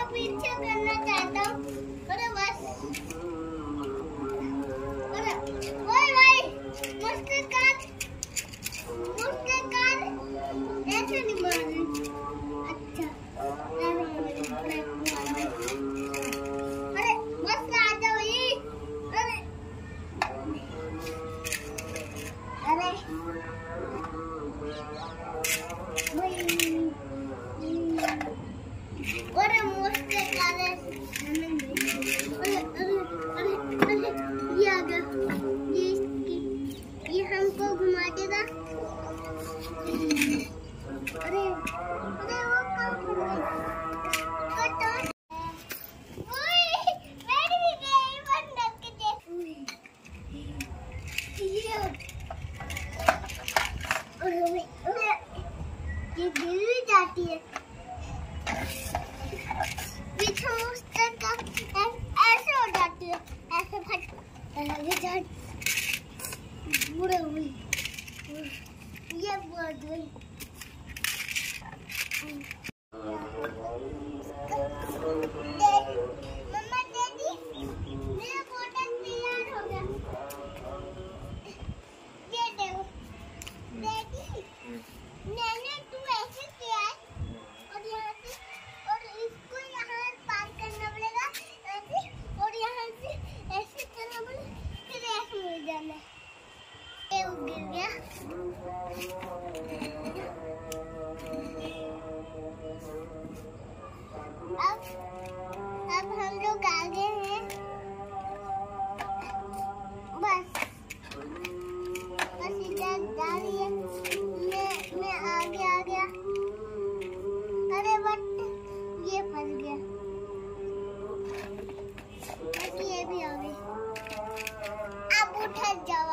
पीछे करना चाहता हूँ। अरे बस अरे ओए भाई मुझसे कार ऐसे नहीं मारना। अच्छा अरे बस आ जाओ ये। अरे अरे अरे मुझसे कार ये आ गया। ये हमको घुमा देगा। अरे अरे वो काम कर रहा है। कटो ओए बैठ भी गई बंदर के देख। ये गिर भी जाती है। पीछे उस तक ऐसे हो जाती है। ऐसे फट बुरे हुई। ये बहुत हुई। मम्मा दीदी मेरा बोतल तैयार हो गया। ये देखो दीदी मैंने तू ऐसे किया है और यहाँ से और इसको यहाँ पार करना पड़ेगा ऐसे और यहाँ से ऐसे करना पड़ेगा फिर ऐसे मिल जाना। ये गिर गया। अब हम लोग आगे हैं। बस इधर जा रही है। मैं आगे आ गया। अरे बट ये फंस गया। बस ये भी आ गई। अब उठ जाओ।